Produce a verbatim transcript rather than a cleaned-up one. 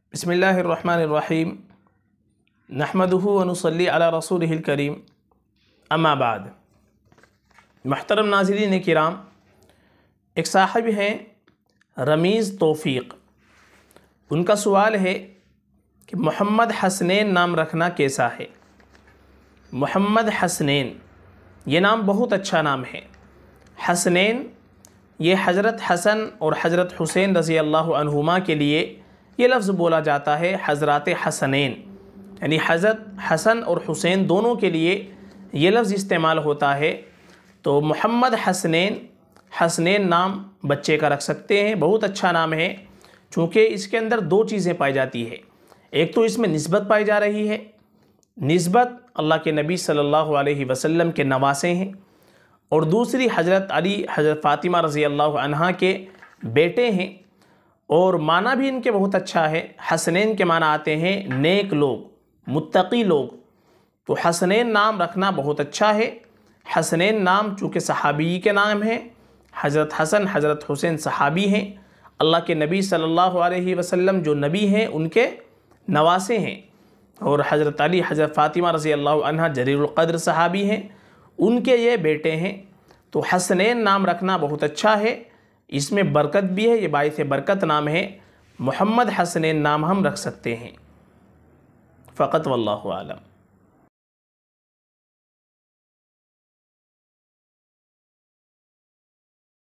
بسم اللہ الرحمن الرحیم نحمدہ ونصلی علی رسولہ الکریم اما بعد۔ محترم ناظرین کرام، ایک صاحب ہیں رمیز توفیق، ان کا سوال ہے کہ محمد حسنین نام رکھنا کیسا ہے؟ محمد حسنین یہ نام بہت اچھا نام ہے۔ حسنین یہ حضرت حسن اور حضرت حسین رضی اللہ عنہما کے لیے یہ لفظ بولا جاتا ہے، حضرات حسنین، یعنی حضرت حسن اور حسین دونوں کے لیے یہ لفظ استعمال ہوتا ہے۔ تو محمد حسنین، حسنین نام بچے کا رکھ سکتے ہیں، بہت اچھا نام ہے، چونکہ اس کے اندر دو چیزیں پائی جاتی ہے۔ ایک تو اس میں نسبت پائی جا رہی ہے، نسبت اللہ کے نبی صلی اللہ علیہ وسلم کے نواسے ہیں، اور دوسری حضرت علی حضرت فاطمہ رضی اللہ عنہا کے بیٹے ہیں، اور معنی بھی ان کے بہت اچھا ہے۔ حسنین کے معنی آتے ہیں نیک لوگ، متقی لوگ، تو حسنین نام رکھنا بہت اچھا ہے۔ حسنین نام چونکہ صحابی کے نام ہیں، حضرت حسن حضرت حسین صحابی ہیں، اللہ کے نبی صلی اللہ علیہ وسلم جو نبی ہیں ان کے نواسے ہیں، اور حضرت علی حضرت فاطمہ رضی اللہ عنہ جلیل القدر صحابی ہیں، ان کے یہ بیٹے ہیں، تو حسنین نام رکھنا بہت اچھا ہے، اس میں برکت بھی ہے، یہ باعث برکت نام ہے۔ محمد حسنین نام ہم رکھ سکتے ہیں فقط، واللہ اعلم۔